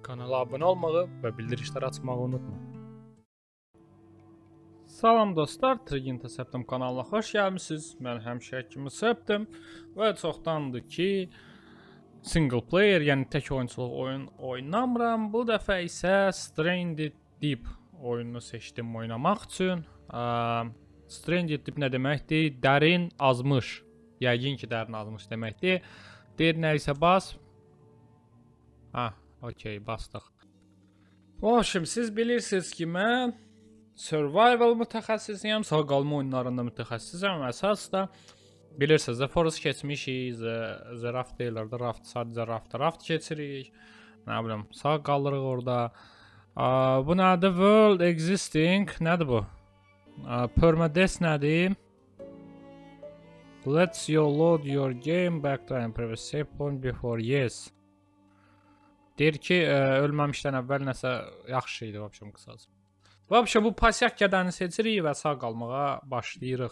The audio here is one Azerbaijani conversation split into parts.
Kanala abunə olmağı və bildirişləri açmağı unutma. Salam dostlar, Triginta Septim kanalına xoş gəlmisiniz. Mən həmişə kimi Septim və çoxdandır ki single player, yəni tək oyunçuluq oyun oynamıram. Bu dəfə isə Stranded Deep oyununu seçdim oynamaq üçün. Stranded Deep nə deməkdir? Dərin azmış. Yəqin ki, dərin azmış deməkdir. Deyir nə isə bas. Okey, bastıq. Şimdi siz bilirsiniz ki, mən survival mütəxəssisiyəm, sağ qalma oyunlarında mütəxəssisəm. Əsas da bilirsiniz, The Forest keçmişik, The Raft deyirlər də, sadəcə Raft keçirik. Nə bilim, sağ qalırıq orada. Bu nədir? World Existing, nədir bu? Permadeath nədir? Let's you load your game back to previous save point before yes. Deyir ki, ölməmişdən əvvəl nəsə yaxşı idi, vəbşəm qısacaq. Vəbşə bu pasiyak qədəni seçirik və sağ qalmağa başlayırıq.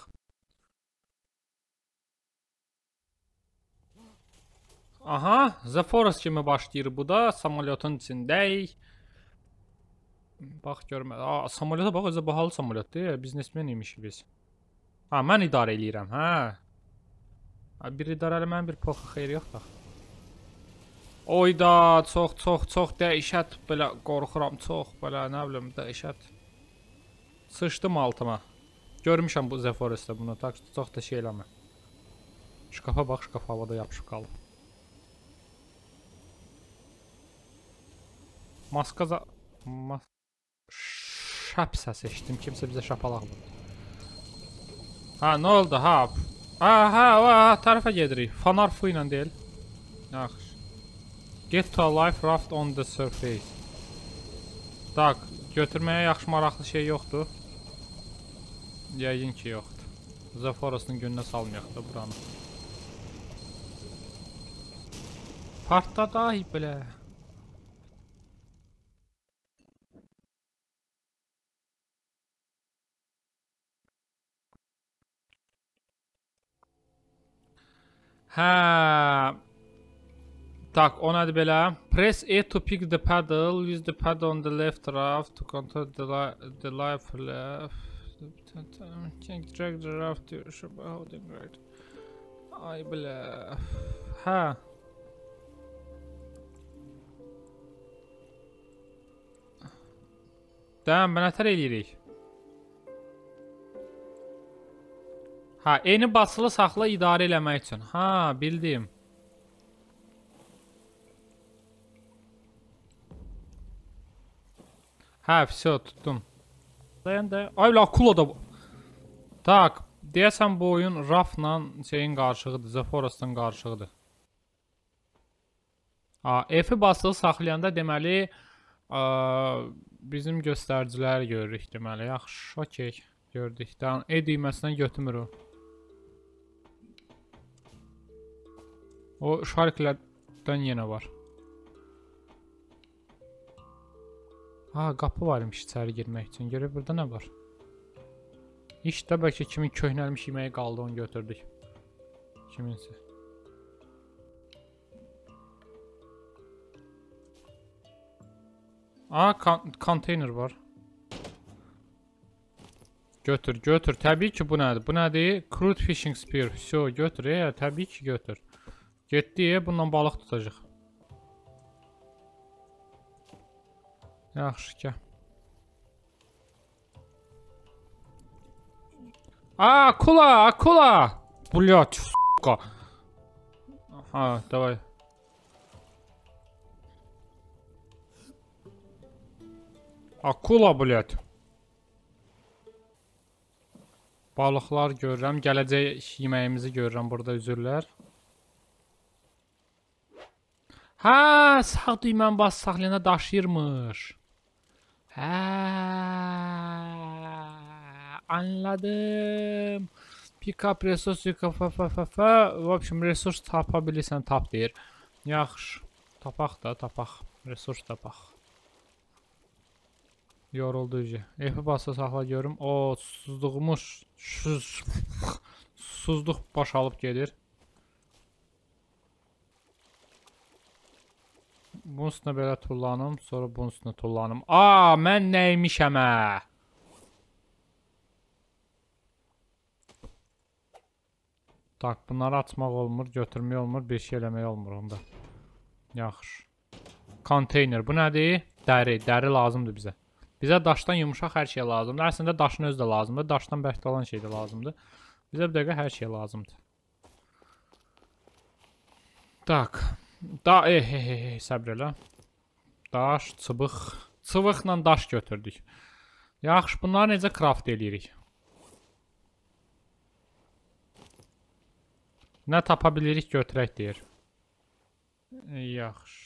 Aha, The Forest kimi başlayır bu da, samolyotun içindəyik. Bax, görmə, samolyota bax, özə bahalı samolyotdur, biznesmen imişik biz. Mən idarə eləyirəm, Bir idarə eləmənin bir poxu xeyri yox da. Oyda, çox dəhşət, belə qorxuram, çox belə, nə bilim, dəhşət. Sıçdım altıma. Görmüşəm bu The Forest'da bunu, çox da şey eləmə. Şkafa bax, şkaf havada yapışıb qalıb. Maskaza... Şəpsə seçdim, kimsə bizə şapalaq vurdu. Nə oldu, tərəfə gedirik. Fanar fu ilə deyil. Yaxşı. Get to a life raft on the surface. Tak, götürməyə yaxşı maraqlı şey yoxdur. Yəqin ki, yoxdur. The Forest'ın gününə salmayaq da buranı. Partda dahi belə. Tak, o nədir belə? Press E to pick the paddle. Use the paddle on the left raft to control the life left. Drag the raft to your ship holding right. Ay belə. Dəmə, nətər eləyirik? Eni basılı saxla idarə eləmək üçün. Bildim. Vəsə, tutdum. Ay, akula da bu. Tak, deyəsən bu oyun Raftla şeyin qarşığıdır, The Forest'ın qarşığıdır. F-i basılı saxlayanda deməli bizim göstəriciləri görürük deməli. Yaxşı, okey, gördük. E düyməsindən götürmür o. O şarklərdən yenə var. Qapı var imiş içəri girmək üçün. Görək burada nə var? İşdə bəlkə kimin köhnəlmiş yeməyi qaldı, onu götürdük. Kiminsə. Konteyner var. Götür. Təbii ki, bu nədir? Bu nədir? Crude fishing spear. Vəsə, götür. Təbii ki, götür. Getdi, bundan balıq tutacaq. Yaxşı, gəl. Akula! Блядь, сука. Давай. Akula, блядь. Balıqlar görürəm. Gələcək yeməyimizi görürəm burada, üzürlər. Sağ düyməni bas saxlayana daşıyırmış. Anladım. Pick up resource, v общем, resurs tapa bilirsən, tap deyir. Yaxşı, tapaq da, tapaq. Resurs tapaq. Yoruldu ucu. F-i basa saxla görüm. Susuzluğumuz, susuzluq boşalıb gedir. Bunun üstünə belə tullanım, sonra bunun üstünə tullanım. Aa, mən nəymişəm hə? Tak, bunları açmaq olmur, götürmək olmur, bir şey eləmək olmur onda. Yaxşı. Konteyner, bu nədir? Dəri, dəri lazımdır bizə. Bizə daşdan yumuşaq hər şey lazımdır. Əslində daşın özü də lazımdır, daşdan bərkdə olan şey də lazımdır. Bizə bir dəqiqə hər şey lazımdır. Tak. Səbr elə. Daş, çubuk. Çubuqla daş götürdük. Yaxşı, bunları necə craft eləyirik? Nə tapa bilirik götürək deyir. Yaxşı.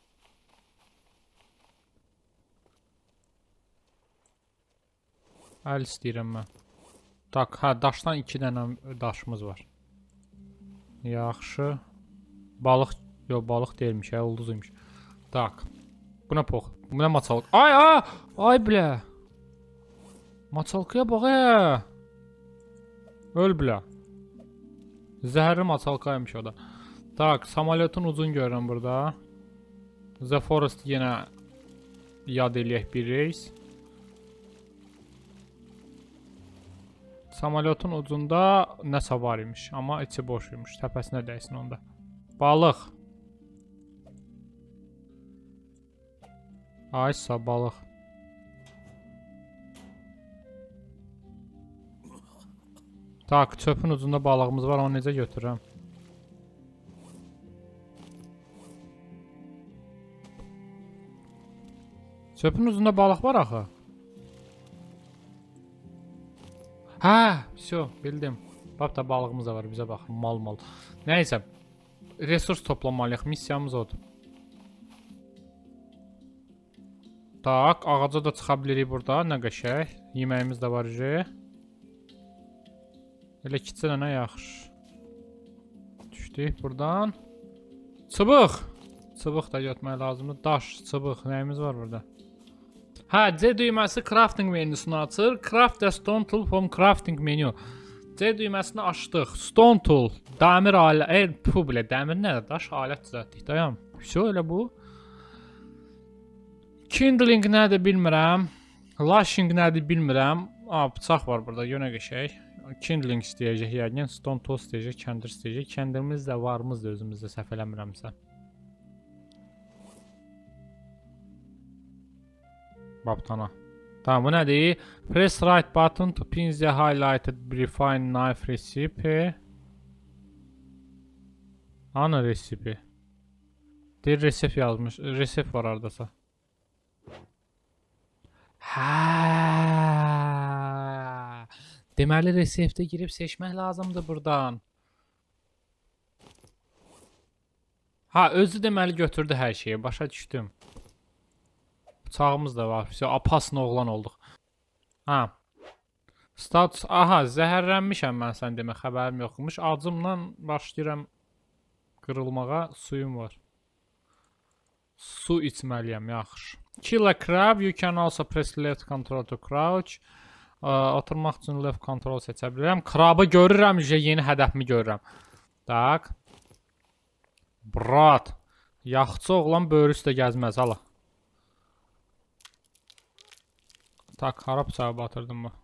Əl istəyirəm mən. Tak, hə, daşdan 2 dənə daşımız var. Yaxşı. Balıq, yox, balıq deyilmiş, hə, ulduzuymuş. Tak. Bu nə pox? Bu nə maçalıq? Ay, ay bilə. Maçalqıya bax, öl bilə. Zəhərli maçalqaymış o da. Tak, samolyotun ucunu görürəm burada. The Forest yenə yad eləyək bir reis. Samolyotun ucunda nəsə var imiş, amma içi boş imiş. Təpəsinə dəysin onda. Balıq. Aysa balıq. Tak, çöpün ucunda balığımız var, onu necə götürürəm? Çöpün ucunda balıq var axı. Hə, все, bildim. Bab da balığımız da var, bizə bax, mal. Nəysə, resurs toplamalıyıq, missiyamız odur. Tak, ağaca da çıxa bilirik burada, nə qəşək. Yeməyimiz də var. Elə 2 dənə yaxşı. Düşdük buradan. Çubuq. Çubuq da götürmək lazımdır. Daş, çubuq, nəyimiz var burada? Hə, C düyməsi crafting menüsünü açır. Craft the stone tool from crafting menu. C düyməsini açdıq. Stone tool, dəmir alət, dəmir nədir? Daş alət düzəltdik. Dayan. Все, elə bu. Kindling nədir bilmirəm. Lashing nədir bilmirəm. Bıçaq var burada, yönə qəşək. Kindling istəyəcək, yəqin stone tool istəyəcək, kəndir istəyəcək. Kəndirimiz də varımızdır özümüzdə, səhv eləmirəmsə. Babtana. Tamam, bu nədir? Press right button to pin the highlighted refined knife recipe. Ana recipe. Deyir resep yazmış. Resep var aradasa. Hə. Deməli reseptə girib seçmək lazımdır buradan. Ha, özü deməli götürdü hər şeyi. Başa düşdüm. Bıçağımız da var. Apasın oğlan olduq. Ha. Status. Aha, zəhərlənmişəm mən, sən demə, xəbərim yoxmuş. Acımla başlayıram qırılmağa. Suyum var. Su içməliyəm, yaxşı. Kill a crab. You can also press left control to crouch. Oturmaq üçün left control seçə bilirəm. Krabı görürəm, yeni hədəfimi görürəm. Tak. Brat. Yaxçı oğlan böyrü üstə gəzməz, hala. Tak, hara bıçağı batırdım mı?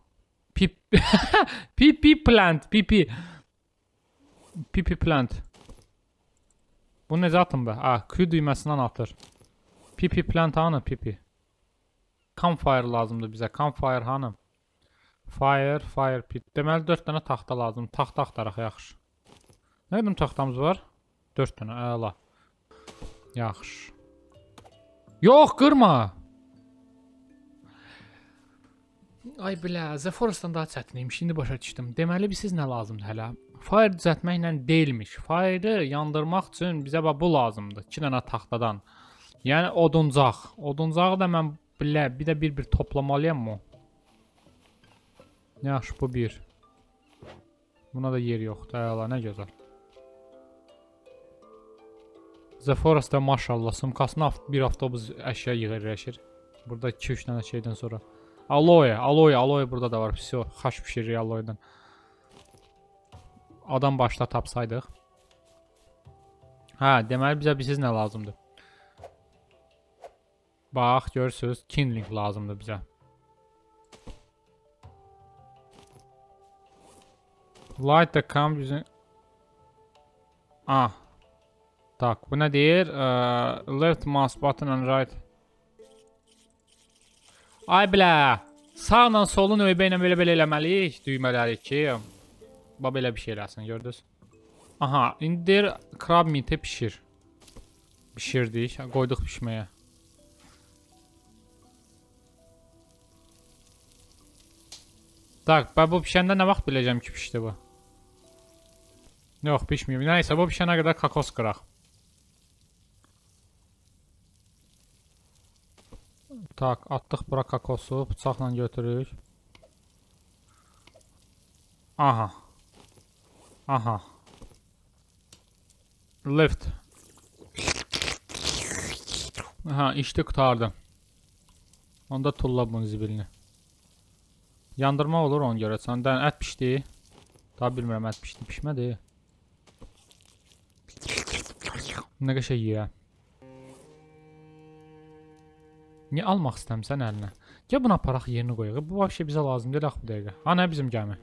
Pipi plant, pipi. Pipi plant. Bu necə atım be? Q düyməsindən atır. Pipi plant hanı, pipi? Campfire lazımdır bizə, campfire hanı? Fire pit. Deməli 4 dənə taxta lazım. Taxta axtaraq, yaxşı. Nə qədər taxtamız var? 4 dənə, əla. Yaxşı. Yox, qırma. Ay bilə, The Forest'dan daha çətiniymiş, indi başa düşdüm. Deməli, siz nə lazımdır hələ? Fire düzəltməklə deyilmiş. Fire'ı yandırmaq üçün bizə bu lazımdır. 2 dənə taxtadan. Yəni oduncaq. Oduncağı da mən bilə, bir də bir toplamalıyam mı? Yaxşı, bu bir. Buna da yer yoxdur, əla, nə gözəl. The Forest'da maşallah, sumkasına bir avtobus əşya yığırlaşır. Burada 2-3 dənə şeydən sonra. Aloe burada da var. Все, xaş pişirir aloe'dan. Adam başda tapsaydıq. Hə, deməli bizə siz nə lazımdır? Bax, görürsünüz, kindling lazımdır bizə. Light the camp using... Ah. Tak, bu nə deyir? Left mouse button and right. Ay bilə. Sağla solun növbə ilə belə eləməliyik düymələri ki. Bax, belə bir şey eləsin, gördünüz? Aha, indi deyir, crab meat'i pişir. Pişirdik, qoyduq pişməyə. Tak, ben bu pişəndə nə vaxt biləcəm ki pişdi bu? Yox, pişməyib. Nəysə, bu pişənə qədər kakos qıraq. Tak, atdıq bura kakosu, bıçaqla götürürük. Aha. Aha. Left. Aha, işdə qutardım. Onda tulla bunun zibilini. Yandırma olur onu görə. Səndən ət pişdi. Daha bilmirəm, ət pişdi, pişmədi. Nə qəşəng yeyə. Niyə almaq istəmsən əlinə? Gəl buna aparaq, yerini qoyaq. Bu vəbşə bizə lazım deyil, bu dəqiqə. Ha, nə bizim gəmi?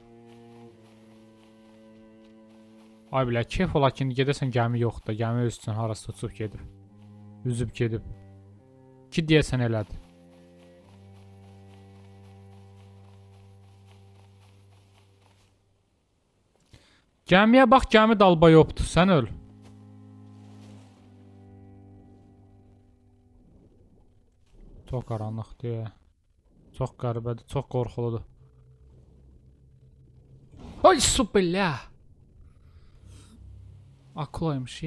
Ay bilə, keyf ola ki, gedəsən gəmi yoxdur. Gəmi öz üçün harası uçub gedib. Üzüb gedib. Ki deyəsən elədi. Gəmiyə bax, gəmi dalba yoxdur, sən öl. Çox qaranlıqdır. Çox qəribədir, çox qorxuludur. Ay su bilə. Aklaymış,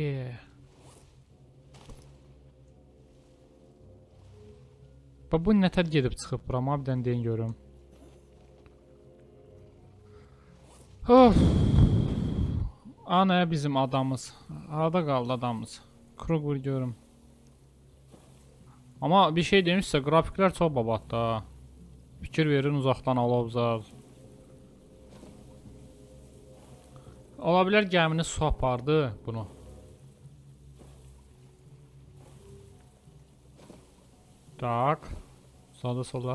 Bu nətər gedib çıxıb burama, bir dən deyin görüm. Of. Ana bizim adamız. Arada qaldı adamız. Kruger görüm. Amma bir şey demişsə, qrafiklər çox babatdır ha. Fikir verin, uzaqdan alovzar. Ola bilər gəmini su apardı bunu. Tak. Sağda sola.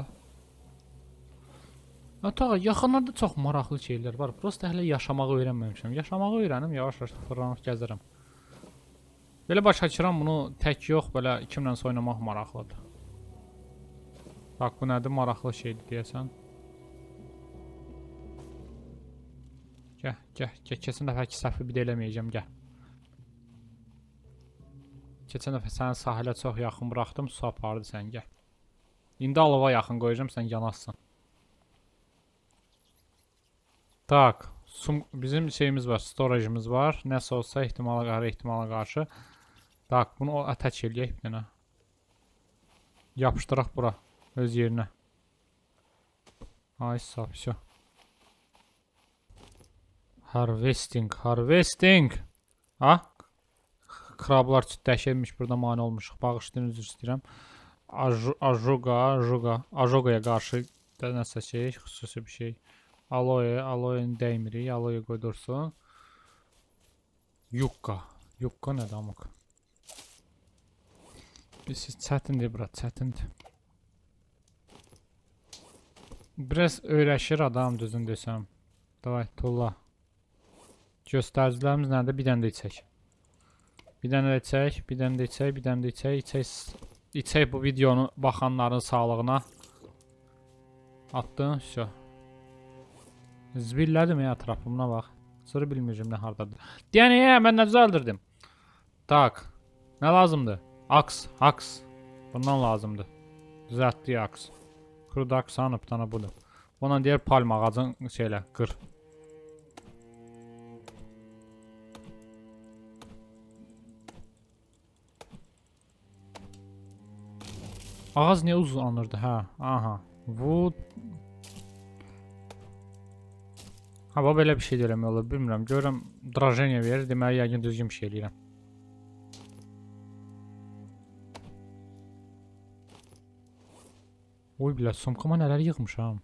Hatta yaxınlarda çox maraqlı şeylər var. Prosta hələ yaşamağı öyrənməmişəm. Yaşamağı öyrənim, yavaş-yavaş fırlanıb gəzərəm. Belə başa düşürəm, bunu tək yox, belə kimlə oynamaq maraqlıdır. Bax, bu nədir? Maraqlı şeydir deyəsən. Gəl. Keçən dəfəki səhvi bir də eləməyəcəm, gəl. Keçən dəfə səni sahilə çox yaxın buraxdım, su apardı sən, gəl. İndi alova yaxın qoyacağım, sən yanasın. Tak, bizim şeyimiz var, storage'imiz var. Nəsə olsa ehtimala qarşı. Tak, bunu attach eləyək bir dənə. Yapışdıraq bura, öz yerinə. Ay sağ, всё. Harvesting. Ha? Krablar dəhşətmiş, burada mane olmuşuq. Bağışlayın, üzr istəyirəm. Ajogaya qarşı nəsə şey, xüsusi bir şey. Aloe'ni dəymirik, aloe qoydursun. Yukka nədir amıq? Siz çətindir bura, çətindir. Biraz öyrəşir adam, düzün desəm. Davay, tulla. Göstəricilərimiz nədir? Bir dənə də içək. Bir dənə də içək. İçək bu videonu baxanların sağlığına. Atdın, şö. Zbillədim ya ətrafımına bax. Sonra bilməyəcəm nə hardadır. Yəni, mən nə düzəldirdim? Tak. Nə lazımdır? Aks. Bundan lazımdır. Düzəltdiyi aks. Kruda aks hanı, bir tane budur. Ondan deyər palm ağacın şeylə, qır. Ağac niyə uzanırdı? Hə, aha. Wood. Ha, bu belə bir şey də eləmək olur, bilmirəm. Görürəm, drajeniya verir, deməli, yəqin düzgün bir şey eləyirəm. Oy bilə, sumkama nələr yığmışam.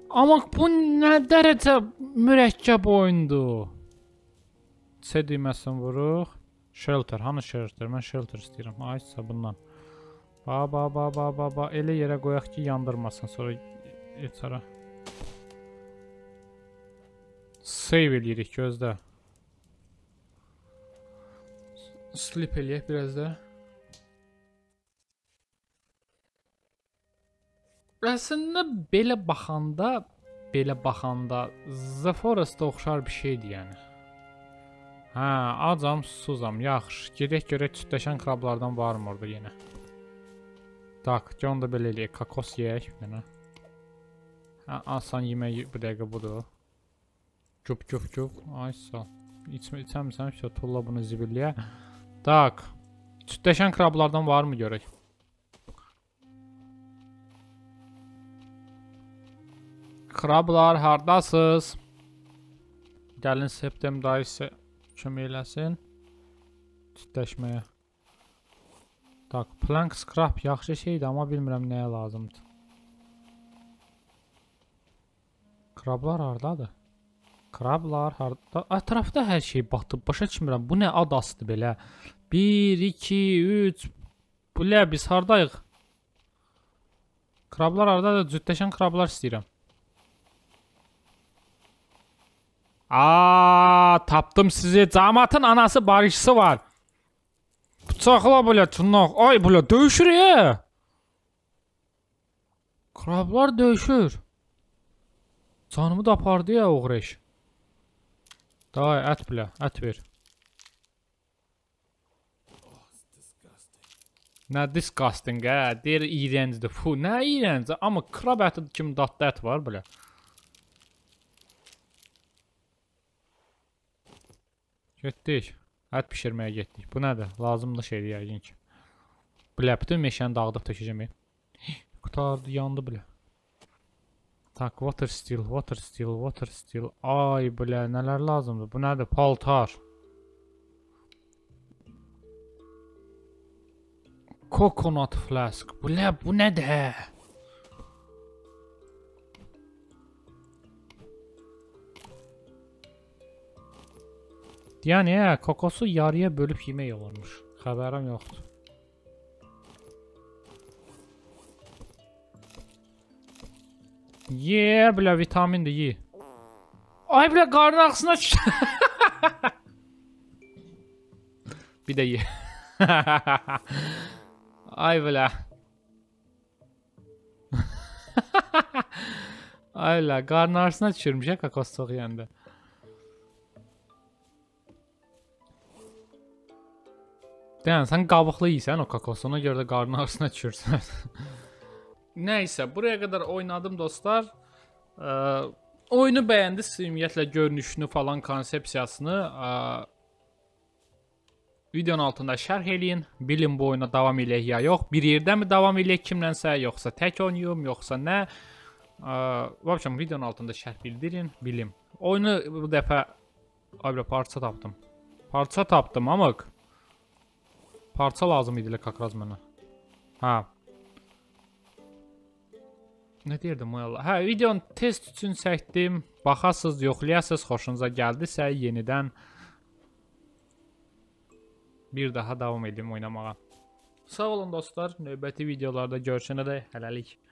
Amma bu nə dərəcə mürəkkəb oyundur. C düyməsini vuruq. Shelter, hanı shelter? Mən shelter istəyirəm. Aysa bundan. Ba. Elə yerə qoyaq ki, yandırmasın. Sonra yeçara. Save eləyirik, gözlə. Sleep eləyək biraz da. Əslində belə baxanda The Forest-a oxşar bir şeydir yəni. Hə, acam, susuzam, yaxşı. Gedək görək çütləşən krablardan varmı orada yenə. Tak, onu da belə eləyək, kakos yeyək bir dənə. Hə, asan yemək bu dəqiqə budur. Cup. Ay sağ. İçəmsən, tulla bunu zibilliyə. Tak, çütləşən krablardan varmı görək. Krablar, hardasız? Gəlin Septem dayısı kömək eləsin. Çütləşməyə. Tak, plank scrap yaxşı şeydir, amma bilmirəm nəyə lazımdır. Krablar hardadır? Krablar harda? Ətrafda hər şey batıb, başa düşmürəm. Bu nə adasıdır belə? 1, 2, 3. Bulə, biz hardayıq? Krablar hardadır? Cütləşən krablar istəyirəm. Tapdım sizi. Cəmaatın anası barışçısı var. Bıçaqla belə çınaq. Ay belə döyüşür ya. Krablar döyüşür. Canımı da apardı ya oğreş. Day ət belə, ət ver. Nə disgusting hə, deyir iğrəncdir. Fu, nə iğrəncdir, amma krab əti kimi dadlı ət var belə. Getdik. Ət pişirməyə getdik. Bu nədir? Lazımlı şeydir yəqin ki. Bilə, bütün meşəni dağıdıb tökəcəm. Qutardı, yandı bilə. Tak, water steel. Ay bilə, nələr lazımdır? Bu nədir? Paltar. Coconut flask. Bilə, bu nədir? Yəni, kokosu yarıya bölüb yemək olurmuş. Xəbərim yoxdur. Ye, bilə, vitamindir, ye. Ay, bilə, qarın ağzına bir də ye. Ay, bilə. Ay, bilə, qarın ağzına düşürmüş, kokos çox yəndə. Deyən, sən qabıqlı yiysən o kokosu, ona görə də qarın ağrısına düşürsən. Nəysə, buraya qədər oynadım dostlar. Oyunu bəyəndiniz, ümumiyyətlə görünüşünü falan, konsepsiyasını. Videonun altında şərh eləyin. Bilin bu oyuna davam eləyək ya yox. Bir yerdə mi davam eləyək kimlənsə, yoxsa tək oynayım, yoxsa nə. Vəbşəm, videonun altında şərh bildirin, bilim. Oyunu bu dəfə parça tapdım. Parça tapdım, amıq. Parça lazım idi kakraz mənə. Hə. Nə deyirdim o Allah? Hə, videonu test üçün çəkdim. Baxasız, yoxlayasız, xoşunuza gəldisə yenidən bir daha davam edeyim oynamağa. Sağ olun dostlar. Növbəti videolarda görüşənədək hələlik.